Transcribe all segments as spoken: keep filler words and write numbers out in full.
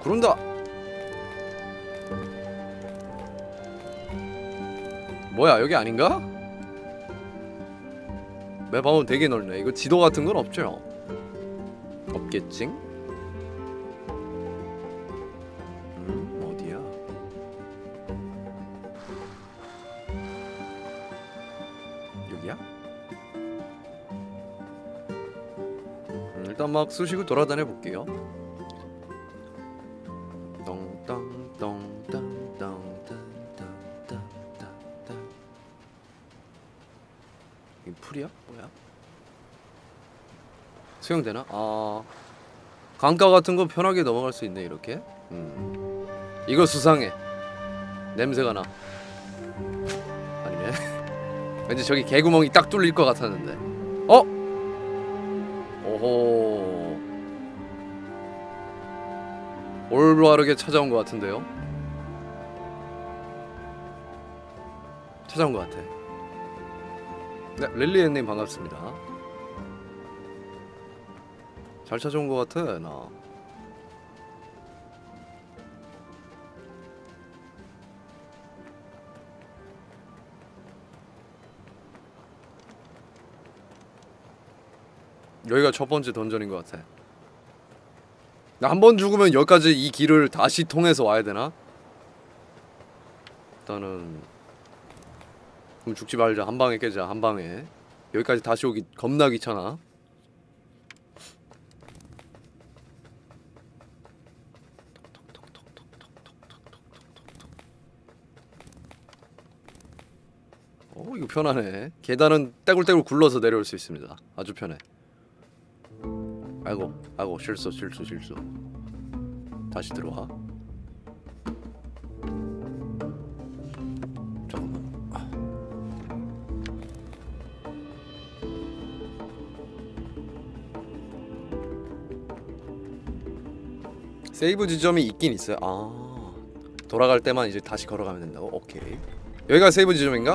구른다. 뭐야 여기 아닌가? 맵 보면 되게 넓네. 이거 지도 같은 건 없죠? 없겠지? 음 어디야? 여기야? 음, 일단 막 쑤시고 돌아다녀 볼게요. 이 풀이야? 뭐야? 수영되나? 아 강가 같은 거 편하게 넘어갈 수 있네 이렇게. 음 이거 수상해. 냄새가 나. 아니네. 왠지 저기 개구멍이 딱 뚫릴 것 같았는데. 어? 오호. 올바르게 찾아온 것 같은데요? 찾아온 것 같아. 네, 릴리엔님 반갑습니다. 잘 찾아온 것 같아, 나. 여기가 첫 번째 던전인 것 같아. 나 한 번 죽으면 여기까지 이 길을 다시 통해서 와야 되나? 일단은 그럼 죽지 말자. 한 방에 깨자. 한 방에. 여기까지 다시 오기 겁나 귀찮아. 어 이거 편하네. 계단은 떼굴떼굴 굴러서 내려올 수 있습니다. 아주 편해. 아이고 아이고 실수 실수 실수. 다시 들어와. 세이브 지점이 있긴 있어요. 아 돌아갈 때만 이제 다시 걸어가면 된다고? 오케이. 여기가 세이브 지점인가?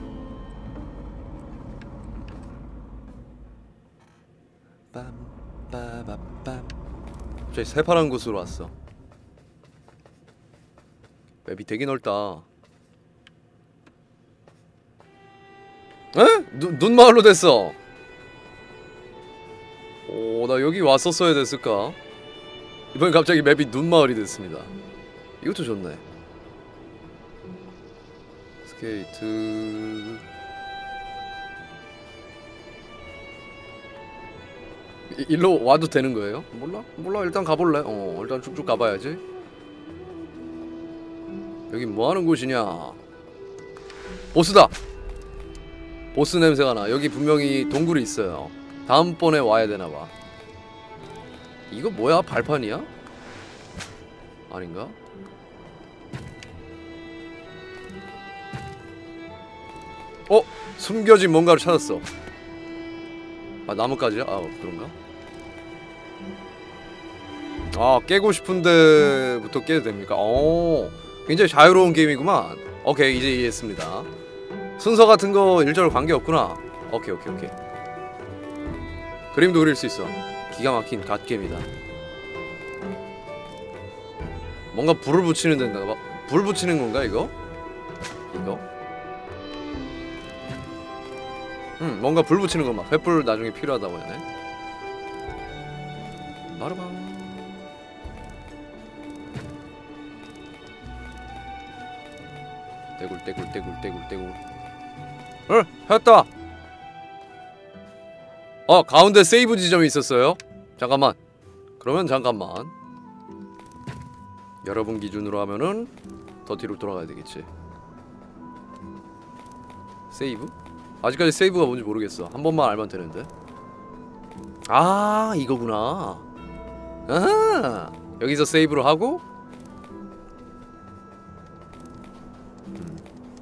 빰빠바빰. 저기 새파란 곳으로 왔어. 맵이 되게 넓다. 에? 눈, 눈마을로 됐어. 오, 나 여기 왔었어야 됐을까? 이번엔 갑자기 맵이 눈마을이 됐습니다. 이것도 좋네. 스케이트... 이, 일로 와도 되는 거예요? 몰라? 몰라. 일단 가볼래. 어, 일단 쭉쭉 가봐야지. 여긴 뭐하는 곳이냐? 보스다! 보스 냄새가 나. 여기 분명히 동굴이 있어요. 다음번에 와야 되나봐. 이거 뭐야? 발판이야? 아닌가? 어? 숨겨진 뭔가를 찾았어. 아 나뭇가지야? 아 그런가? 아 깨고 싶은데부터 깨도 됩니까? 오 굉장히 자유로운 게임이구만. 오케이 이제 이해했습니다. 순서 같은 거 일절 관계없구나. 오케이 오케이 오케이. 그림도 그릴 수 있어. 기가 막힌 갓게임이다. 뭔가 불을 붙이는 데인가 봐. 불 붙이는 건가 이거? 이거? 응 뭔가 불 붙이는 거 막. 횃불 나중에 필요하다고 하네. 마르방. 떼굴 떼굴 떼굴 떼굴 떼굴. 어? 했다! 어 가운데 세이브 지점이 있었어요? 잠깐만. 그러면 잠깐만. 여러분 기준으로 하면은 더 뒤로 돌아가야 되겠지. 세이브? 아직까지 세이브가 뭔지 모르겠어. 한 번만 알면 되는데. 아 이거구나. 아하 여기서 세이브를 하고 음.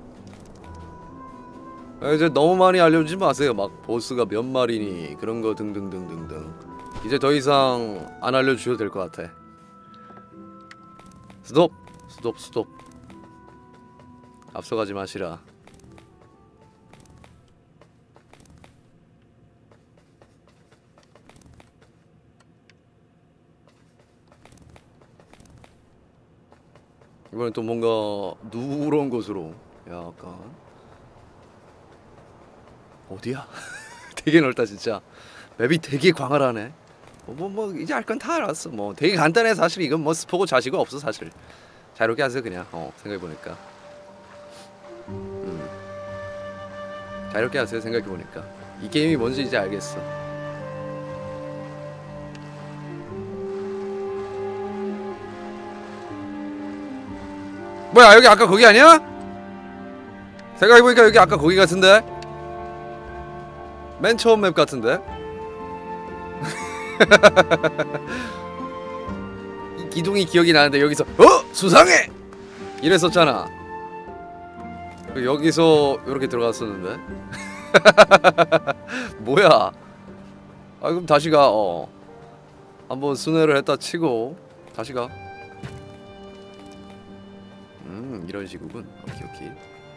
아, 이제 너무 많이 알려주지 마세요. 막 보스가 몇 마리니 그런거 등등등등등. 이제 더 이상 안 알려주셔도 될 것 같아. 스톱! 스톱 스톱. 앞서가지 마시라. 이번엔 또 뭔가 누런 곳으로 약간 어디야? 되게 넓다 진짜. 맵이 되게 광활하네. 뭐뭐 뭐, 뭐 이제 알 건 다 알았어. 뭐 되게 간단해 사실. 이건 뭐 스포고 자시고 없어 사실. 자유롭게 하세요 그냥. 어 생각해보니까 음. 자유롭게 하세요 생각해보니까. 이 게임이 뭔지 이제 알겠어. 뭐야 여기 아까 거기 아니야? 생각해보니까 여기 아까 거기 같은데? 맨 처음 맵 같은데? 이 기둥이 기억이 나는데 여기서 어! 수상해! 이랬었잖아. 여기서 이렇게 들어갔었는데? 뭐야? 아 그럼 다시 가. 어 한번 순회를 했다 치고 다시 가. 음 이런 식이군. 오케이 오케이.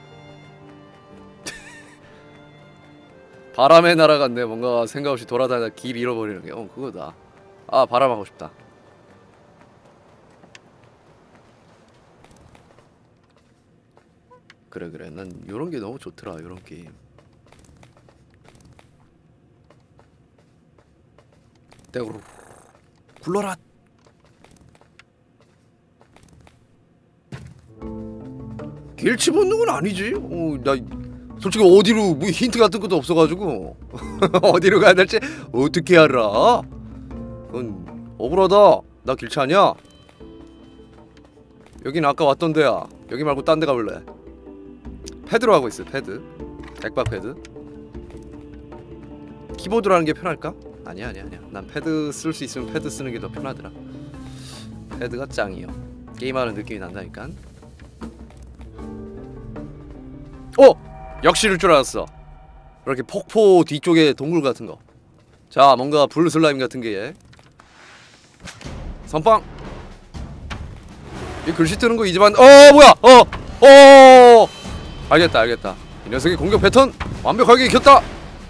바람에 날아갔네. 뭔가 생각 없이 돌아다니다 길 잃어버리는 게. 어 그거다. 아 바람 하고 싶다. 그래 그래 난 요런 게 너무 좋더라. 요런 게임. 떼구르 굴러라. 길치 본능은 아니지. 어, 나 솔직히 어디로 뭐 힌트 같은 것도 없어가지고 어디로 가야 될지 어떻게 알아? 그건 억울하다. 나 길치 아니야. 여긴 아까 왔던 데야. 여기 말고 딴 데 가볼래. 패드로 하고 있어. 패드. 액박 패드. 키보드로 하는 게 편할까? 아니야 아니야 아니야. 난 패드 쓸 수 있으면 패드 쓰는 게 더 편하더라. 패드가 짱이요. 게임하는 느낌이 난다니까. 어! 역시 이럴 줄 알았어. 이렇게 폭포 뒤쪽에 동굴 같은 거. 자 뭔가 블루 슬라임 같은 게 선빵. 이 글씨 뜨는 거 이제만. 어 뭐야 어! 어! 알겠다 알겠다. 이 녀석의 공격 패턴 완벽하게 익혔다.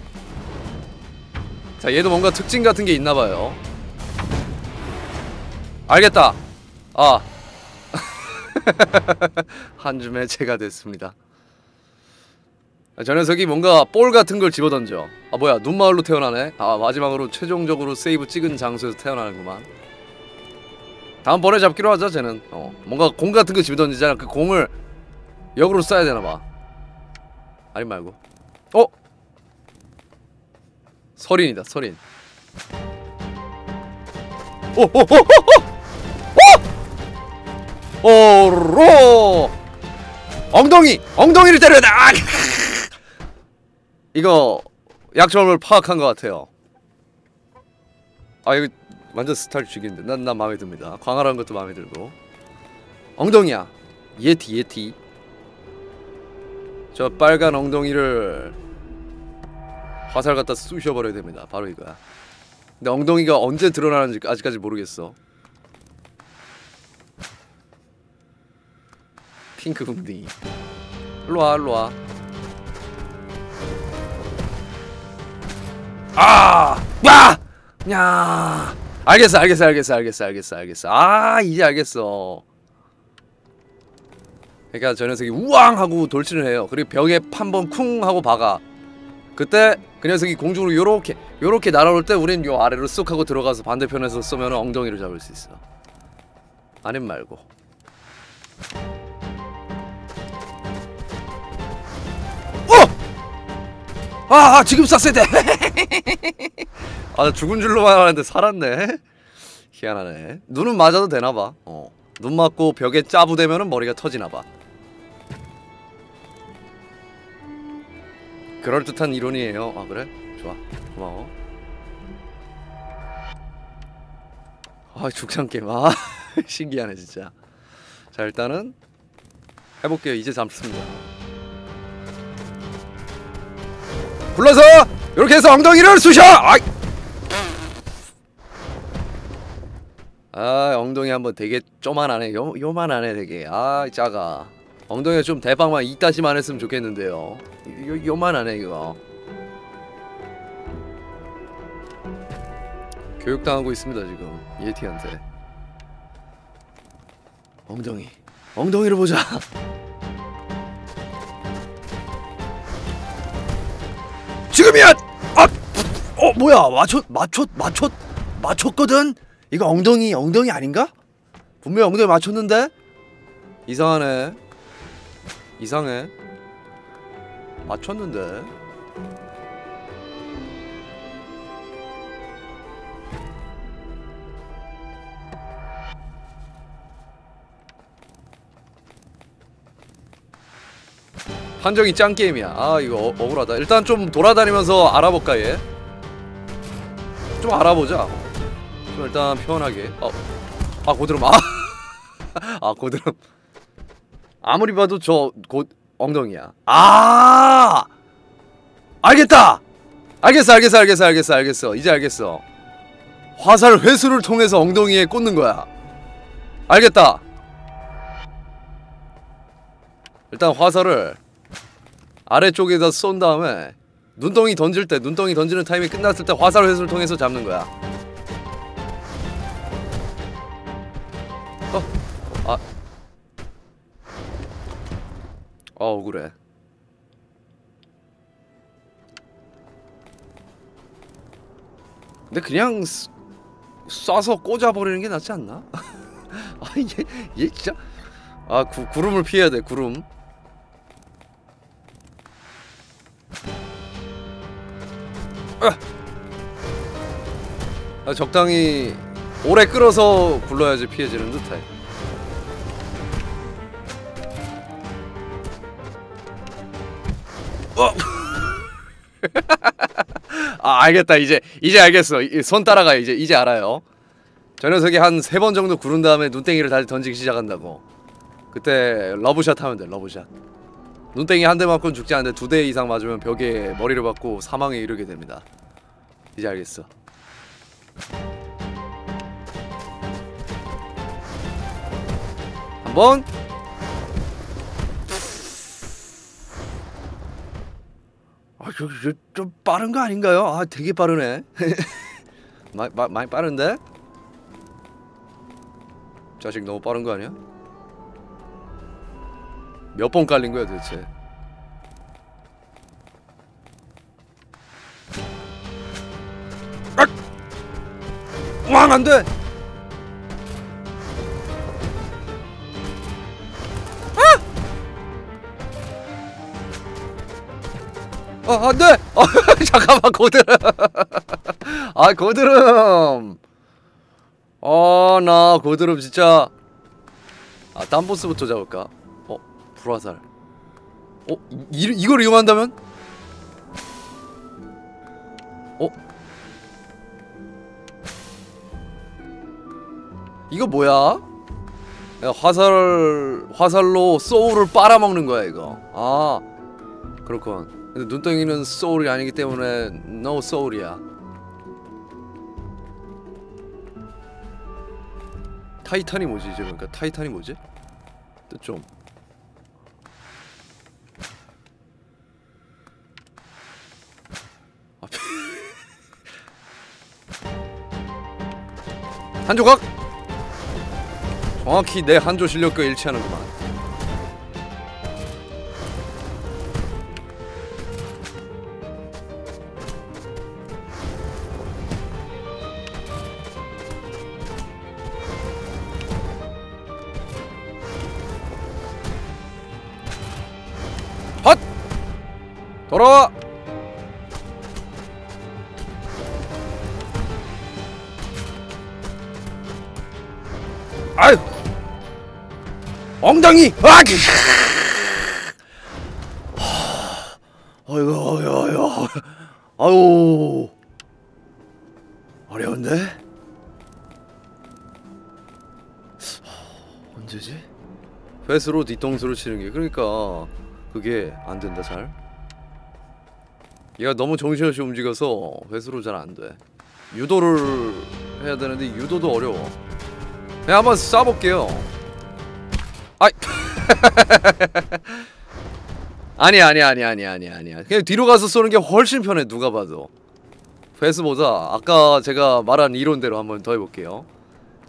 자 얘도 뭔가 특징 같은 게 있나봐요. 알겠다. 아 한 줌의 제가 됐습니다. 저 녀석이 뭔가 볼 같은 걸 집어던져. 아 뭐야 눈마을로 태어나네. 아 마지막으로 최종적으로 세이브 찍은 장소에서 태어나는구만. 다음번에 잡기로 하자 쟤는. 어 뭔가 공 같은 거 집어던지잖아. 그 공을 역으로 쏴야 되나봐. 아니 말고 어? 서린이다 서린. 오오오오오! 오! 오로! 엉덩이! 엉덩이를 때려야 돼! 아! 이거 약점을 파악한 것 같아요. 아 이거 완전 스타일 죽인데 난, 난 마음에 듭니다. 광활한 것도 마음에 들고. 엉덩이야. 예티 예티. 저 빨간 엉덩이를 화살 갖다 쑤셔버려야 됩니다. 바로 이거야. 근데 엉덩이가 언제 드러나는지 아직까지 모르겠어. 핑크 궁둥이. 일로와 일로와. 아! 야! 야! 알겠어 알겠어 알겠어 알겠어 알겠어 알겠어. 아 이제 알겠어. 그러니까 저 녀석이 우왕 하고 돌진을 해요. 그리고 벽에 한 번 쿵 하고 박아. 그때 그 녀석이 공중으로 요렇게 요렇게 날아올 때 우린 요 아래로 쑥 하고 들어가서 반대편에서 쏘면 엉덩이를 잡을 수 있어. 아님 말고. 어! 아, 아 지금 쐈어야 돼. 아 나 죽은 줄로만 알았는데 살았네. 희한하네. 눈은 맞아도 되나봐. 어. 눈 맞고 벽에 짜부대면은 머리가 터지나봐. 그럴듯한 이론이에요. 아 그래? 좋아. 고마워. 아 죽창게임. 아 신기하네 진짜. 자 일단은 해볼게요. 이제 잡습니다. 굴러서 이렇게 해서 엉덩이를 쑤셔! 아이! 아 엉덩이 한번 되게 쪼만하네. 요, 요만하네 되게. 아 작아. 엉덩이가 좀 대방만 이따시만 했으면 좋겠는데요. 요, 요만하네 이거. 교육당하고 있습니다 지금 예티한테. 엉덩이 엉덩이를 보자. 지금이야! 아! 어 뭐야 맞췄 맞췄 맞췄 맞췄거든? 이거 엉덩이 엉덩이 아닌가? 분명히 엉덩이 맞췄는데? 이상하네. 이상해. 맞췄는데. 판정이 짱 게임이야. 아 이거 어, 억울하다. 일단 좀 돌아다니면서 알아볼까 얘. 좀 알아보자. 좀 일단 편하게. 어, 아 고드름. 아, 아 고드름. 아무리 봐도 저 곧 엉덩이야. 아, 알겠다. 알겠어, 알겠어, 알겠어, 알겠어, 알겠어. 이제 알겠어. 화살 회수를 통해서 엉덩이에 꽂는 거야. 알겠다. 일단 화살을 아래쪽에다 쏜 다음에 눈덩이 던질 때, 눈덩이 던지는 타임이 끝났을 때 화살 회수를 통해서 잡는 거야. 어, 아, 아 억울해. 근데 그냥 쏴- 쏴서 꽂아버리는 게 낫지 않나? 아, 얘, 얘 진짜. 아, 구, 구름을 피해야 돼, 구름. 아, 적당히 오래 끌어서 굴러야지 피해지는 듯해. 어! 아 알겠다. 이제 이제 알겠어. 손 따라가. 이제 이제 알아요. 저 녀석이 한 세 번 정도 구른 다음에 눈땡이를 다시 던지기 시작한다고. 그때 러브샷 하면 돼. 러브샷. 눈땡이 한 대 맞고는 죽지 않는데 두 대 이상 맞으면 벽에 머리를 박고 사망에 이르게 됩니다. 이제 알겠어. 한번. 아, 저, 저, 좀 빠른 거 아닌가요? 아, 되게 빠르네. 마, 마, 많이 빠른데? 자식 너무 빠른 거 아니야? 몇 번 깔린 거야 도대체? 아! 왕 안 돼! 아, 안 돼! 어, 잠깐만, 고드름! 아, 고드름! 어, 나 고드름 진짜. 아, 딴 보스부터 잡을까? 어, 불화살. 어, 이, 이걸 이용한다면? 어? 이거 뭐야? 야, 화살, 화살로 소울을 빨아먹는 거야, 이거. 아, 그렇군. 근데 눈덩이는 소울이 아니기 때문에 no soul이야. 타이탄이 뭐지 이제? 그러니까 타이탄이 뭐지? 뜻 좀. 한 조각! 정확히 내 한조 실력과 일치하는구만. 헛! 돌아와! 아유! 엉덩이! 아! 어이구, 어이구, 어이구. 아유. 어려운데? 언제지? 회수로 뒤통수를 치는 게, 그러니까 그게 안 된다 잘. 얘가 너무 정신없이 움직여서 회수로 잘 안 돼. 유도를 해야 되는데 유도도 어려워. 그냥 한번 쏴볼게요. 아이. 아니 아니 아니 아니 아니 아니야. 그냥 뒤로 가서 쏘는 게 훨씬 편해. 누가 봐도. 회수보다 아까 제가 말한 이론대로 한번 더 해볼게요.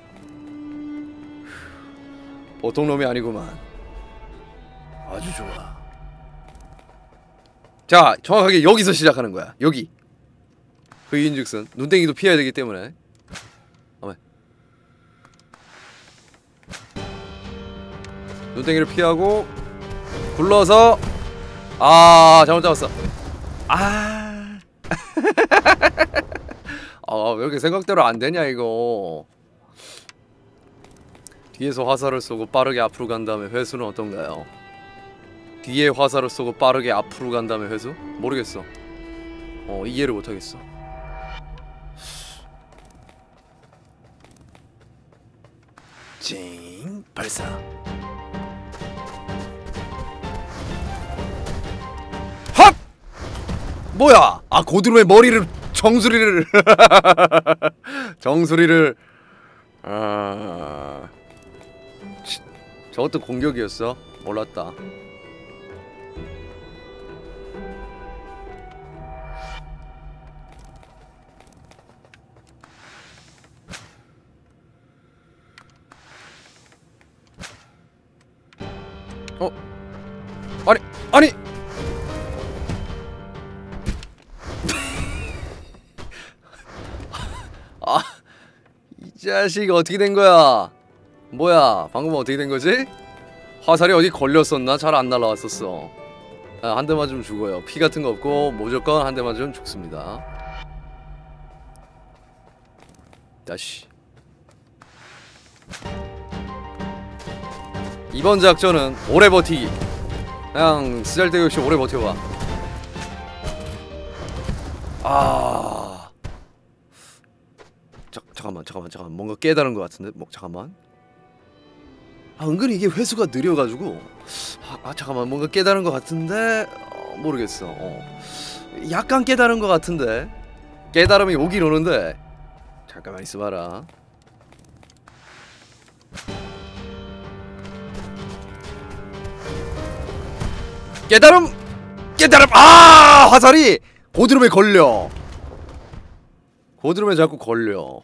보통 놈이 아니구만. 아주 좋아. 자, 정확하게 여기서 시작하는 거야. 여기. 그인즉슨 눈땡이도 피해야 되기 때문에. 어메. 눈땡이를 피하고 굴러서. 아, 잘못 잡았어. 아. 아, 왜 이렇게 생각대로 안 되냐 이거. 뒤에서 화살을 쏘고 빠르게 앞으로 간 다음에 회수는 어떤가요? 뒤에 화살을 쏘고 빠르게 앞으로 간 다음에 회수? 모르겠어. 어, 이해를 못하겠어. 징 발사. 헛! 뭐야? 아, 고드름의 머리를 정수리를 정수리를 아... 저것도 공격이었어? 몰랐다. 어? 아니, 아니! 아, 이 자식 어떻게 된 거야? 뭐야, 방금 어떻게 된 거지? 화살이 어디 걸렸었나? 잘 안 날라왔었어. 아, 한 대 맞으면 죽어요. 피 같은 거 없고 무조건 한 대 맞으면 죽습니다. 다시. 이번 작전은 오래 버티기. 그냥 쓰잘데기 없이 오래 버텨봐. 아, 자, 잠깐만 잠깐만 잠깐만 뭔가 깨달은 것 같은데. 뭐 잠깐만. 아, 은근히 이게 회수가 느려가지고 아, 아 잠깐만 뭔가 깨달은 것 같은데 어, 모르겠어. 어. 약간 깨달은 것 같은데 깨달음이 오긴 오는데 잠깐만 있어봐라. 깨달음! 깨달음! 아! 화살이 고드름에 걸려. 고드름에 자꾸 걸려.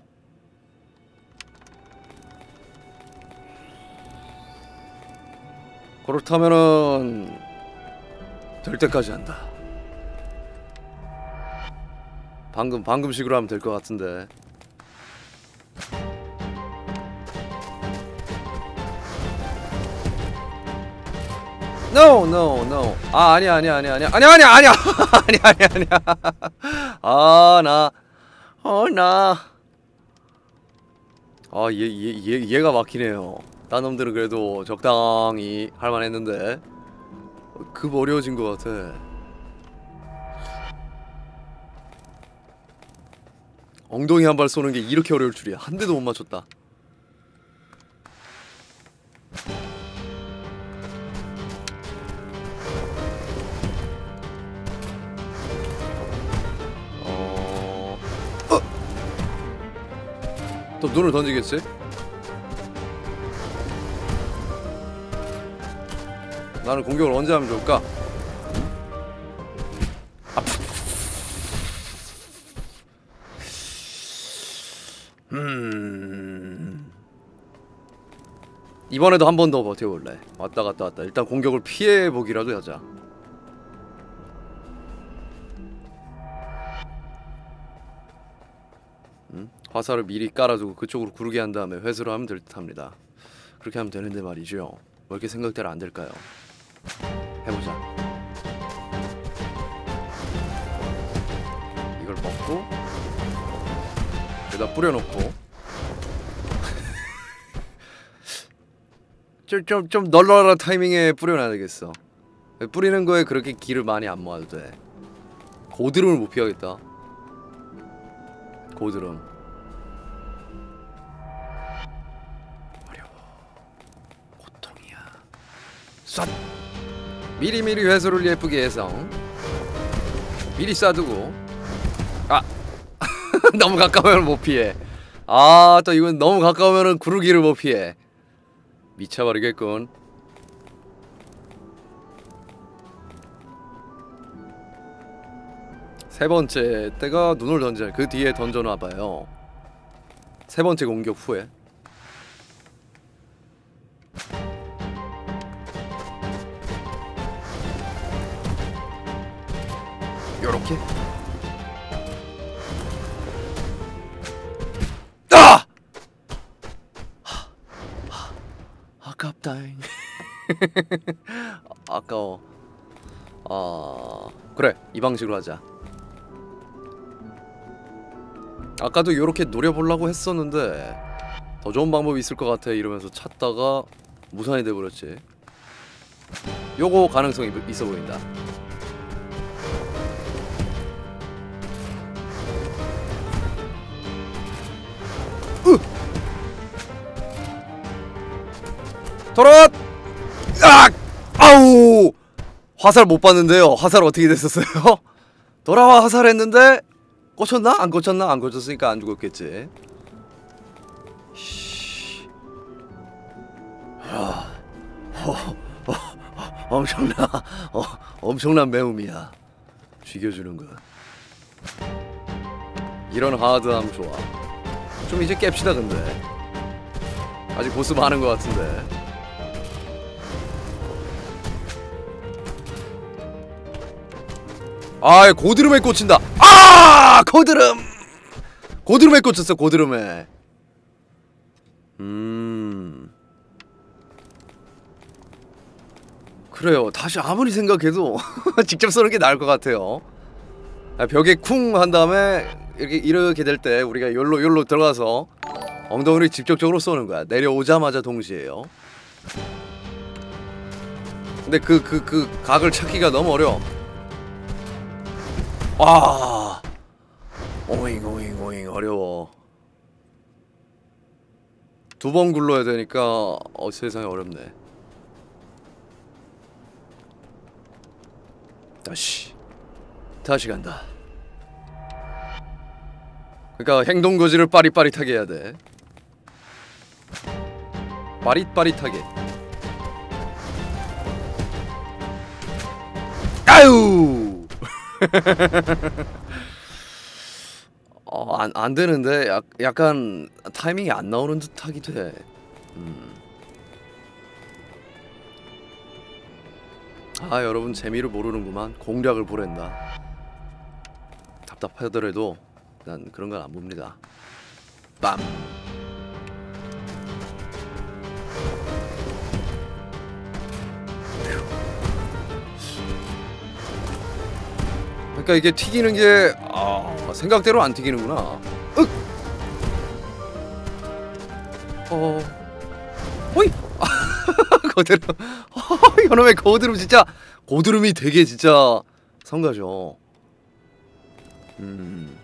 그렇다면은 될 때까지 한다. 방금 방금식으로 하면 될 것 같은데. No, no, no. 아, 아니야, 아니야, 아니야, 아니야, 아니야, 아니야, 아니야, 아니야, 아니야, 아니야. 아, 나, 어, 나. 아, 얘, 얘, 얘, 얘가 막히네요. 딴 놈들은 그래도 적당히 할만했는데 급 어려워진 것 같아. 엉덩이 한 발 쏘는 게 이렇게 어려울 줄이야. 한 대도 못 맞췄다. 또 눈을 던지겠지? 나는 공격을 언제 하면 좋을까? 아, 음... 이번에도 한 번 더 버텨볼래. 왔다 갔다 왔다. 일단 공격을 피해보기라도 하자. 음? 화살을 미리 깔아두고 그쪽으로 구르게 한 다음에 회수를 하면 될 듯합니다. 그렇게 하면 되는데 말이죠. 왜 이렇게 생각대로 안 될까요? 해보자. 이걸 먹고 여기다 뿌려놓고 좀 좀 좀 널널한 타이밍에 뿌려놔야 되겠어. 뿌리는 거에 그렇게 기를 많이 안 모아도 돼. 고드름을 못 피하겠다. 고드름 어려워. 고통이야. 쏴! 미리미리 회수를 예쁘게 해서 미리 쏴두고. 아! 너무 가까우면 못 피해. 아, 또 이건 너무 가까우면은 구르기를 못 피해. 미쳐버리겠군. 세 번째 때가 눈을 던져 그 뒤에 던져놔봐요. 세 번째 공격 후에. 요렇게. 아! 아깝다잉. 아까워. 아, 그래, 이 방식으로 하자. 아까도 요렇게 노려보려고 했었는데 더 좋은 방법이 있을 것 같아 이러면서 찾다가 무산이 돼버렸지. 요거 가능성이 있어 보인다. 으! 돌아와! 아! 아우! 화살 못 봤는데요. 화살 어떻게 됐었어요? 돌아와 화살했는데 꽂혔나? 안 꽂혔나? 안 꽂혔으니까 안 죽었겠지. 씨. 아, 어, 어, 엄청나, 어, 엄청난 매움이야. 죽여주는 거. 이런 하드함 좋아. 좀 이제 깹시다 근데. 아직 보스 많은 것 같은데. 아, 고드름에 꽂힌다. 아, 고드름. 고드름에 꽂혔어. 고드름에. 음. 그래요. 다시 아무리 생각해도 직접 쏘는 게 나을 것 같아요. 벽에 쿵 한 다음에 이렇게 이렇게 될 때 우리가 열로 열로 들어가서 엉덩이를 직접적으로 쏘는 거야. 내려오자마자 동시에요. 근데 그 그 그 각을 찾기가 너무 어려워. 아, 오잉 오잉 오잉 어려워. 두 번 굴러야 되니까 어 세상에 어렵네. 다시 다시 간다. 그러니까 행동거지를 빠릿빠릿하게 해야 돼. 빠릿빠릿하게. 아유. 어, 안, 안 되는데 약, 약간 타이밍이 안 나오는 듯 하기도 해. 음. 아, 여러분 재미를 모르는구만. 공략을 보랜다. 답답하더라도 난 그런 건 안 봅니다. 빰. 그러니까 이게 튀기는 게 아, 생각대로 안 튀기는구나. 윽! 어, 호이! 고드름. 이놈의 고드름 진짜 고드름이 되게 진짜 성가죠. 음.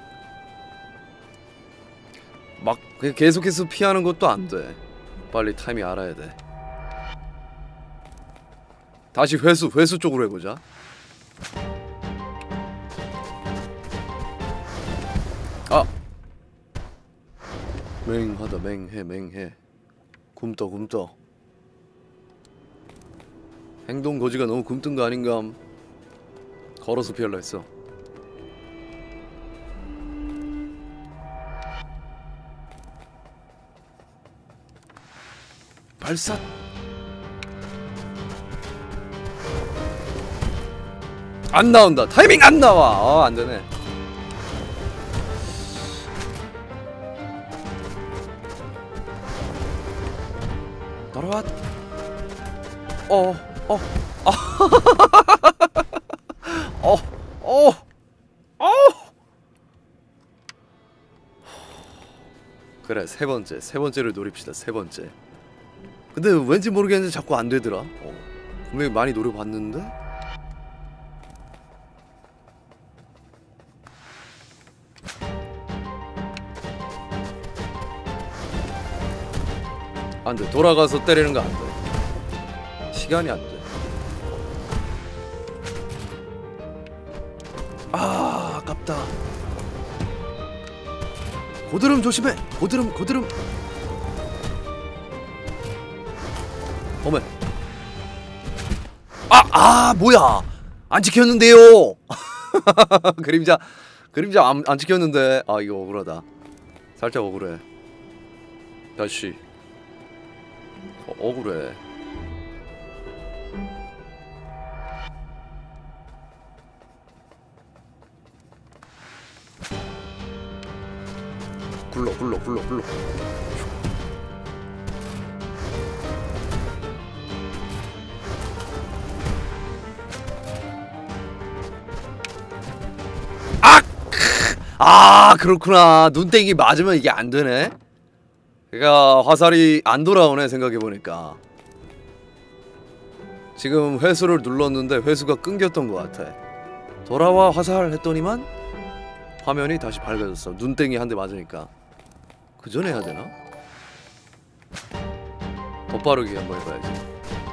막 계속해서 피하는 것도 안 돼. 빨리 타이밍 알아야 돼. 다시 회수 회수 쪽으로 해보자. 아. 맹하다. 맹해 맹해. 굼떠 굼떠. 행동 거지가 너무 굼뜬 거 아닌감. 걸어서 피할라 했어. 발사. 안 나온다. 타이밍 안 나와. 어, 안 되네. 돌아와. 어, 어, 아, 어, 어, 어. 그래, 세 번째, 세 번째를 노립시다. 세 번째. 근데 왠지 모르겠는데 자꾸 안 되더라. 어. 분명히 많이 노려봤는데. 안 돼. 돌아가서 때리는 거 안 돼. 시간이 안 돼. 아, 아깝다. 고드름 조심해. 고드름, 고드름. 어메. 아, 아, 뭐야? 안 지켰는데요. 그림자, 그림자 안, 안 지켰는데. 아, 이거 억울하다. 살짝 억울해. 다시. 어, 억울해. 굴러 굴러 굴러 굴러. 아! 아, 그렇구나. 눈땡이 맞으면 이게 안 되네. 그러니까 화살이 안 돌아오네. 생각해보니까 지금 회수를 눌렀는데 회수가 끊겼던 것 같아. 돌아와 화살 했더니만 화면이 다시 밝아졌어. 눈땡이 한 대 맞으니까. 그 전에 해야 되나? 더 빠르게 한번 해봐야지.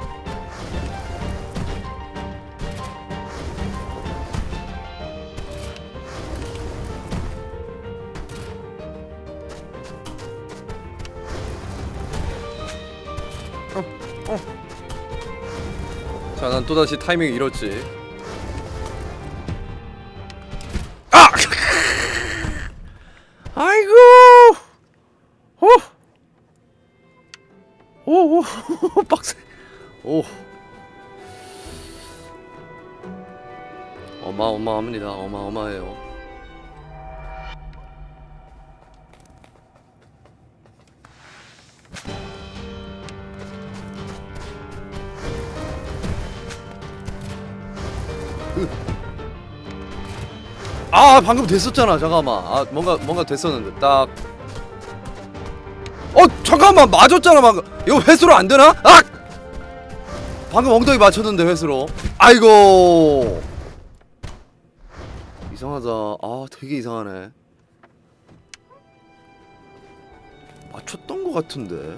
어. 자, 난 또다시 타이밍 잃었지. 아! 아이고! 오! 오, 오, 빡세. 오. 어마어마합니다. 어마어마해요. 아, 방금 됐었잖아. 잠깐만. 아, 뭔가 뭔가 됐었는데 딱. 어, 잠깐만. 맞았잖아 방금. 이거 회수로 안 되나? 아! 방금 엉덩이 맞췄는데 회수로. 아이고. 이상하다. 아, 되게 이상하네. 맞췄던 것 같은데.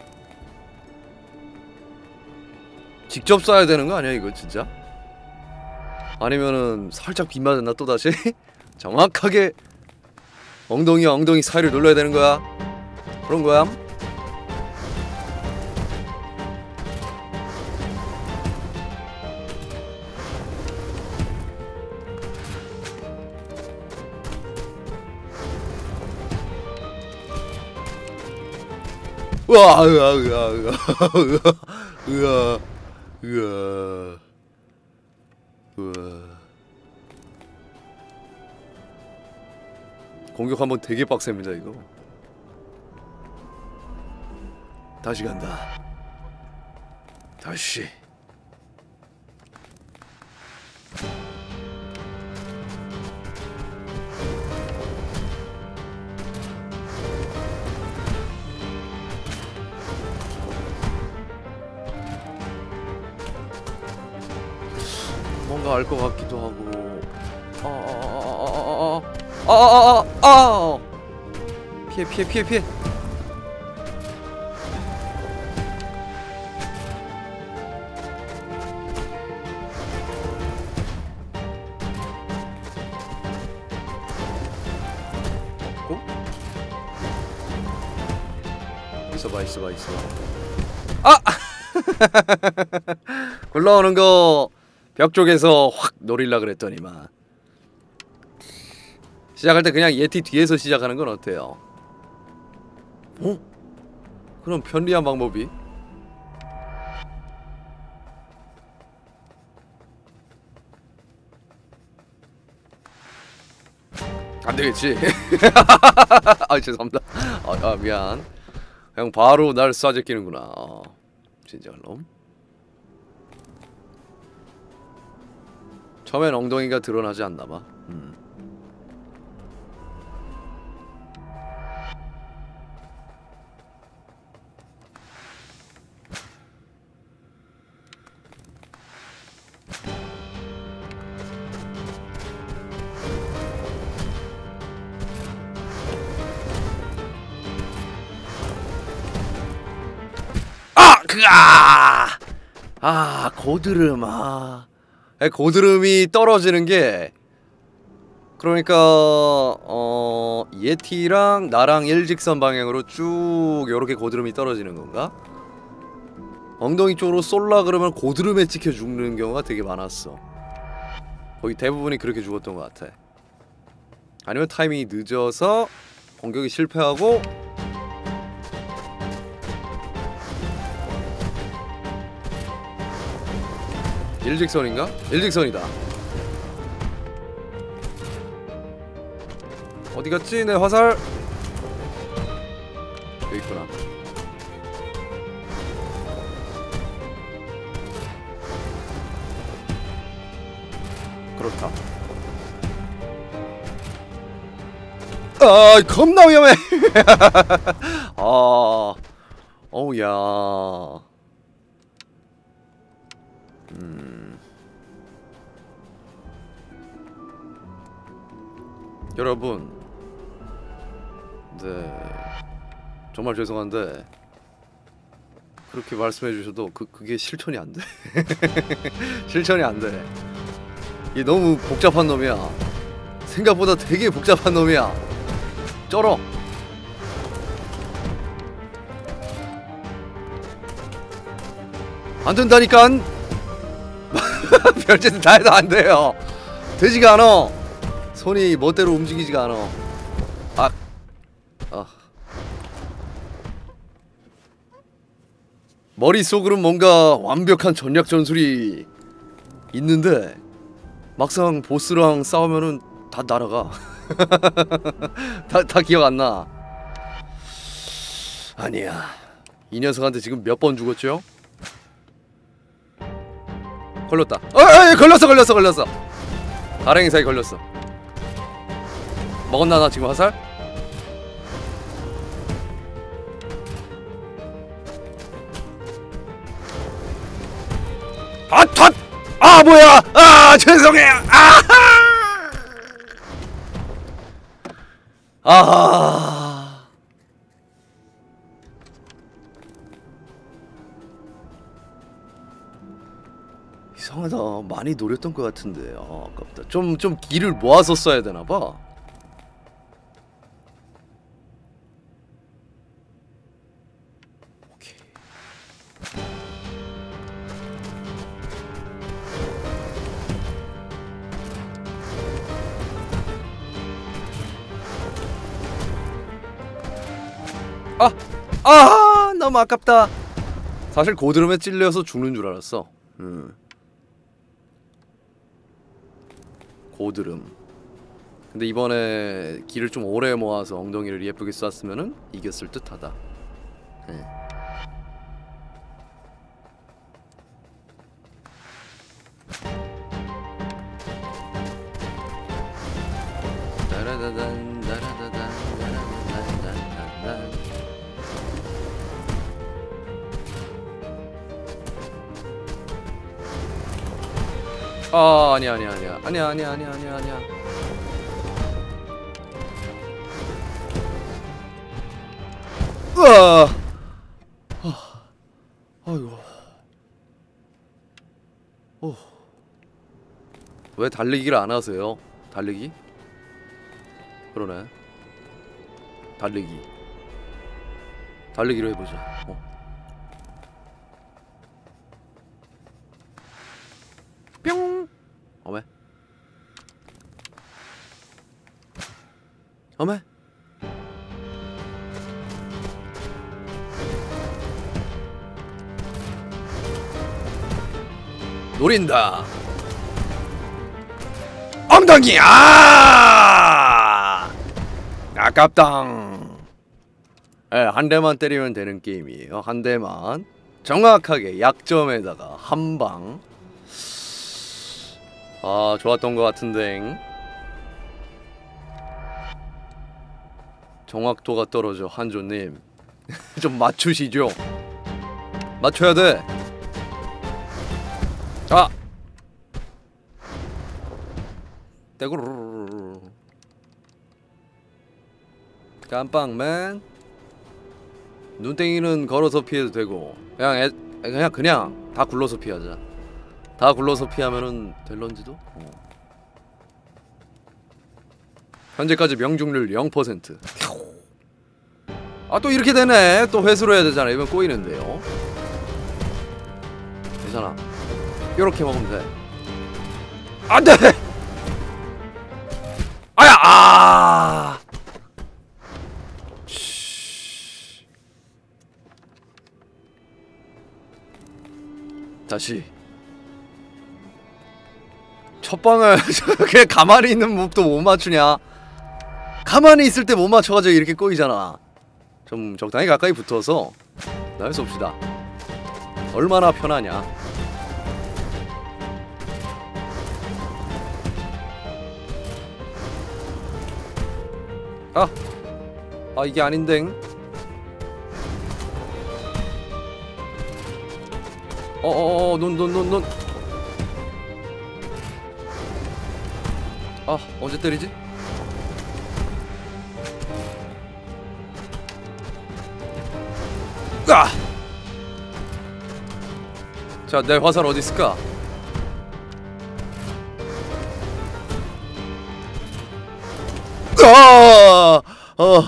직접 쏴야 되는 거 아니야 이거 진짜? 아니면은 살짝 빗 맞았나 또다시? 정확하게 엉덩이와 엉덩이 사이를 눌러야 되는 거야? 그런 거야? 으아, 으아, 으아, 으아, 으아, 으아, 으아. 공격 한번 되게 빡셉니다 이거. 다시 간다. 다시. 뭔가 알 것 같기도 하고. 아아아아아아아아아아아아 피해 피해 피해 피해. 있어봐 있어봐 있어. 아! 굴러오는 거 벽 쪽에서 확 노릴라 그랬더니만. 시작할 때 그냥 예티 뒤에서 시작하는 건 어때요? 어? 그럼 편리한 방법이? 안되겠지. 아 죄송합니다. 아, 아 미안. 그냥 바로 날 쏴제끼는구나. 어, 진정한 놈. 처음엔 엉덩이가 드러나지 않나봐. 음. 그아! 아, 고드름, 아. 고드름이 떨어지는 게, 그러니까, 어, 예티랑 나랑 일직선 방향으로 쭉 요렇게 고드름이 떨어지는 건가? 엉덩이 쪽으로 쏠라 그러면 고드름에 찍혀 죽는 경우가 되게 많았어. 거의 대부분이 그렇게 죽었던 것 같아. 아니면 타이밍이 늦어서 공격이 실패하고, 일직선인가? 일직선이다. 어디 갔지? 내 화살. 여기 있구나. 그렇다. 아, 겁나 위험해. 아, 어우야. 음. 여러분, 네, 정말 죄송한데 그렇게 말씀해 주셔도 그, 그게 실천이 안 돼. 실천이 안 돼. 이게 너무 복잡한 놈이야. 생각보다 되게 복잡한 놈이야. 쩔어. 안 된다니깐. 별짓은 다 해도 안 돼요. 되지가 않아. 손이 멋대로 움직이지가 않아. 아, 아. 머릿속으로는 뭔가 완벽한 전략 전술이 있는데 막상 보스랑 싸우면은 다 날아가. 다, 다 기억 안 나. 아니야. 이 녀석한테 지금 몇 번 죽었죠? 걸렸다. 어이, 걸렸어 걸렸어 걸렸어. 가랭이 사이 걸렸어. 먹었나 나 지금 화살? 아, 탓! 아, 뭐야! 아, 죄송해요! 아하! 아하! 이상하다. 많이 노렸던 것 같은데. 아, 아깝다. 좀, 좀 길을 모아서 써야 되나봐. 아! 아! 너무 아깝다. 사실 고드름에 찔려서 죽는 줄 알았어. 음. 고드름. 근데 이번에 길을 좀 오래 모아서 엉덩이를 예쁘게 쐈으면은 이겼을 듯하다. 네. 따라다단 따라다단 따라다단. 아, 아니야 아니야 아니야 아니야 아니야 아니야 아니야 아니야. 으아. 아, 아이고. 어. 왜 달리기를 안 하세요? 달리기? 그러네. 달리기. 달리기로 해보자. 어. 뿅. 어메. 어메. 노린다. 엉덩이. 아! 아깝당. 예, 한 대만 때리면 되는 게임이에요. 한 대만 정확하게 약점에다가 한 방. 아, 좋았던 것 같은데. 정확도가 떨어져. 한조님 좀 맞추시죠. 맞춰야 돼. 아! 떼구르르르. 깜빵맨. 눈땡이는 걸어서 피해도 되고 그냥 애, 그냥 그냥 다 굴러서 피하자. 다 굴러서 피하면은 될런지도? 어. 현재까지 명중률 영 퍼센트. 아, 또 이렇게 되네. 또 회수로 해야 되잖아. 이번 꼬이는데요. 괜찮아. 요렇게 먹으면 돼. 안돼! 아야! 아! 다시 첫 방을 그냥 가만히 있는 몹도 못 맞추냐? 가만히 있을 때 못 맞춰가지고 이렇게 꼬이잖아. 좀 적당히 가까이 붙어서 나을 수 없시다. 얼마나 편하냐? 아! 아, 이게 아닌댕. 어어어, 눈, 눈, 눈, 눈. 아, 언제 때리지? 아! 자, 내 화살 어디 있을까? 아! 어, 어,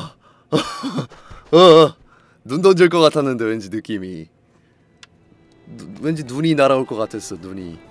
어, 눈 던질 것 같았는데 왠지 느낌이. 누, 왠지 눈이 날아올 것 같았어. 눈이.